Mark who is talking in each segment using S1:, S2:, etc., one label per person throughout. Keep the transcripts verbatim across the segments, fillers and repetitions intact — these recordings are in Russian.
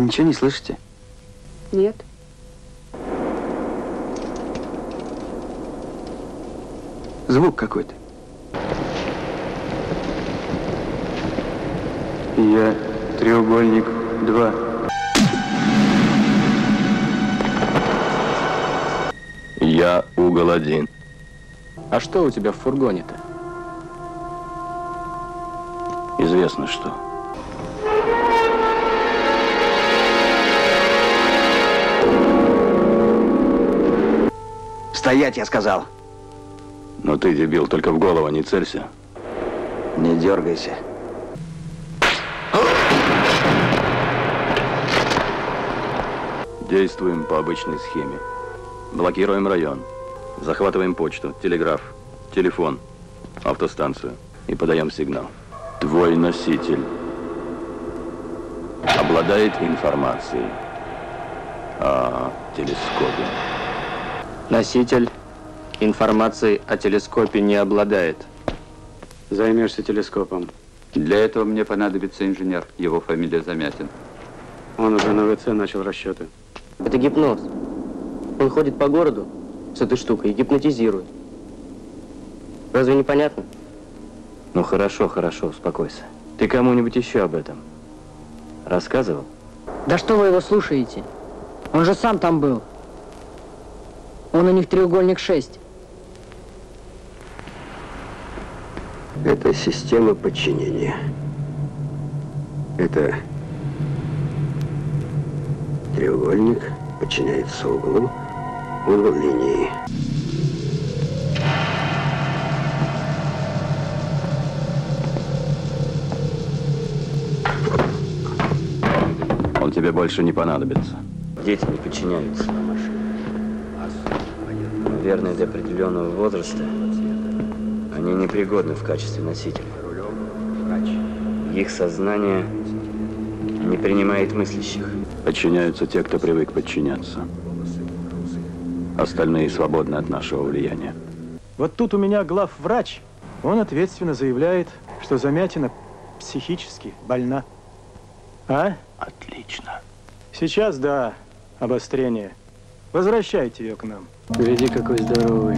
S1: ничего не слышите?
S2: Нет.
S1: Звук какой-то. Я треугольник два.
S3: Я угол один.
S4: А что у тебя в фургоне-то?
S3: Известно что.
S1: Стоять, я сказал.
S3: Но ты, дебил, только в голову не целься.
S1: Не дергайся.
S3: Действуем по обычной схеме. Блокируем район. Захватываем почту, телеграф, телефон, автостанцию и подаем сигнал. Твой носитель обладает информацией о телескопе.
S4: Носитель информации о телескопе не обладает.
S5: Займешься телескопом.
S6: Для этого мне понадобится инженер. Его фамилия Замятин.
S5: Он уже на ВЦ начал расчеты.
S4: Это гипноз. Он ходит по городу с этой штукой и гипнотизирует. Разве не понятно? Ну хорошо, хорошо, успокойся. Ты кому-нибудь еще об этом рассказывал?
S2: Да что вы его слушаете? Он же сам там был. Он у них треугольник шесть.
S7: Это система подчинения. Это треугольник подчиняется углу, угол линии.
S3: Он тебе больше не понадобится.
S4: Дети не подчиняются. Наверное, до определенного возраста они непригодны в качестве носителя. Их сознание не принимает мыслящих.
S3: Подчиняются те, кто привык подчиняться. Остальные свободны от нашего влияния.
S8: Вот тут у меня главврач. Он ответственно заявляет, что Замятина психически больна. А?
S3: Отлично.
S8: Сейчас, да, обострение. Возвращайте ее к нам.
S5: Гляди, какой здоровый.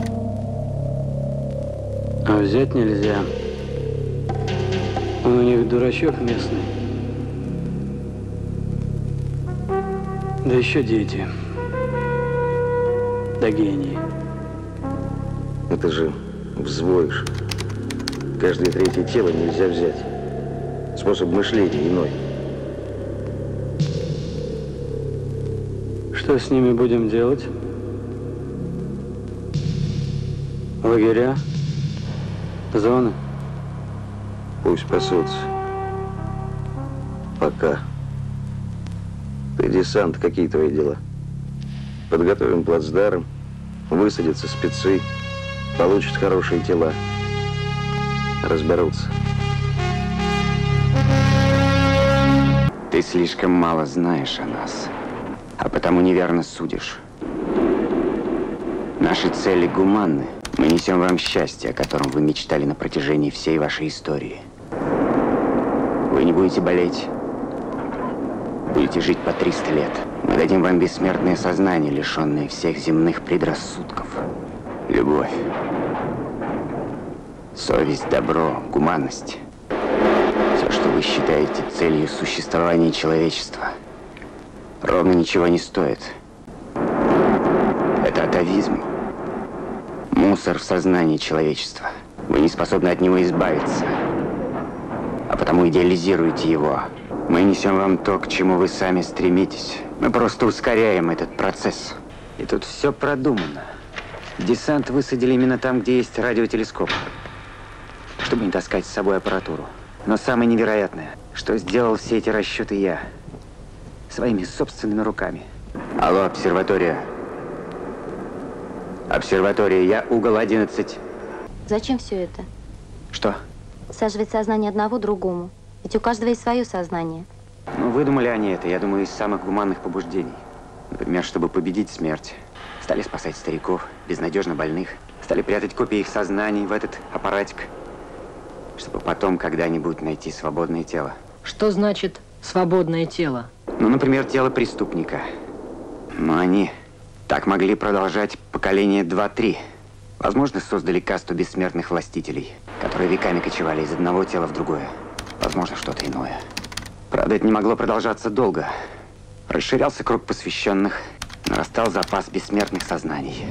S5: А взять нельзя. Он у них дурачок местный. Да еще дети. Да гении.
S7: Это же взвоишь. Каждое третье тело нельзя взять. Способ мышления иной.
S5: Что с ними будем делать? Лагеря? Зоны?
S7: Пусть пасутся. Пока. Ты десант, какие твои дела? Подготовим плацдарм, высадятся спецы, получат хорошие тела. Разберутся.
S9: Ты слишком мало знаешь о нас, а потому неверно судишь. Наши цели гуманны. Мы несем вам счастье, о котором вы мечтали на протяжении всей вашей истории. Вы не будете болеть. Будете жить по триста лет. Мы дадим вам бессмертное сознание, лишенное всех земных предрассудков. Любовь. Совесть, добро, гуманность. Все, что вы считаете целью существования человечества, ровно ничего не стоит. Это атовизм. Мусор в сознании человечества. Вы не способны от него избавиться, а потому идеализируете его. Мы несем вам то, к чему вы сами стремитесь. Мы просто ускоряем этот процесс. И тут все продумано. Десант высадили именно там, где есть радиотелескоп, чтобы не таскать с собой аппаратуру. Но самое невероятное, что сделал все эти расчеты я. Своими собственными руками. Алло, обсерватория. Обсерватория, я угол одиннадцать.
S10: Зачем все это?
S9: Что?
S10: Саживать сознание одного другому. Ведь у каждого есть свое сознание.
S9: Ну, выдумали они это, я думаю, из самых гуманных побуждений. Например, чтобы победить смерть. Стали спасать стариков, безнадежно больных. Стали прятать копии их сознаний в этот аппаратик. Чтобы потом когда-нибудь найти свободное тело.
S2: Что значит свободное тело?
S9: Ну, например, тело преступника. Но они так могли продолжать поколение два-три. Возможно, создали касту бессмертных властителей, которые веками кочевали из одного тела в другое. Возможно, что-то иное. Правда, это не могло продолжаться долго. Расширялся круг посвященных, нарастал запас бессмертных сознаний.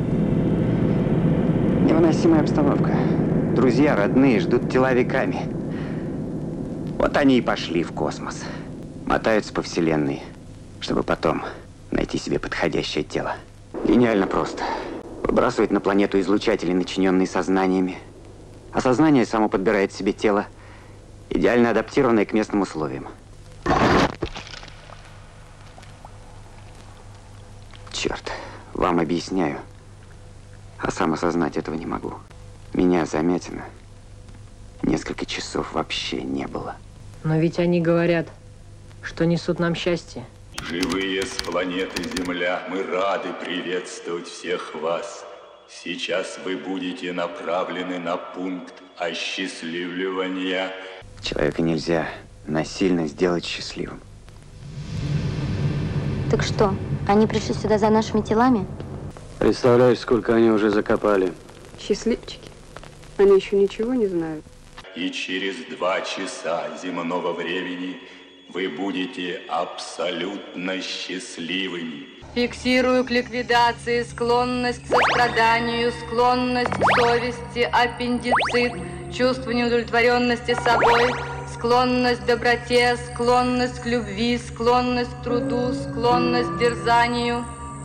S9: Невыносимая обстановка. Друзья, родные ждут тела веками. Вот они и пошли в космос. Мотаются по вселенной, чтобы потом найти себе подходящее тело. Гениально просто. Выбрасывать на планету излучатели, начиненные сознаниями. А сознание само подбирает себе тело, идеально адаптированное к местным условиям. Черт, вам объясняю, а сам осознать этого не могу. Меня, Замятина, несколько часов вообще не было.
S2: Но ведь они говорят, что несут нам счастье.
S11: Живые с планеты Земля, мы рады приветствовать всех вас. Сейчас вы будете направлены на пункт осчастливливания.
S9: Человека нельзя насильно сделать счастливым.
S10: Так что, они пришли сюда за нашими телами?
S5: Представляешь, сколько они уже закопали.
S12: Счастливчики. Они еще ничего не знают.
S11: И через два часа земного времени вы будете абсолютно счастливыми.
S13: Фиксирую к ликвидации склонность к состраданию, склонность к совести, аппендицит, чувство неудовлетворенности собой, склонность к доброте, склонность к любви, склонность к труду, склонность к дерзанию.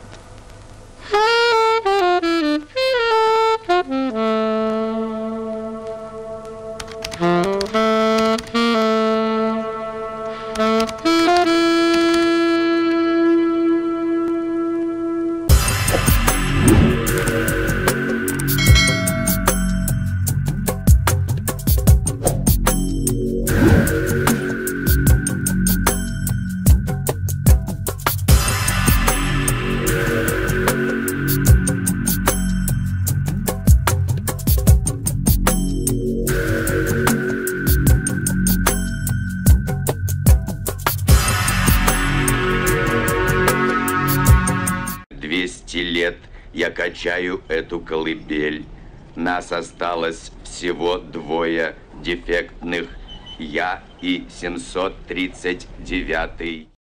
S14: двести лет я качаю эту колыбель. Нас осталось всего двое дефектных. Я и семьсот тридцать девятый.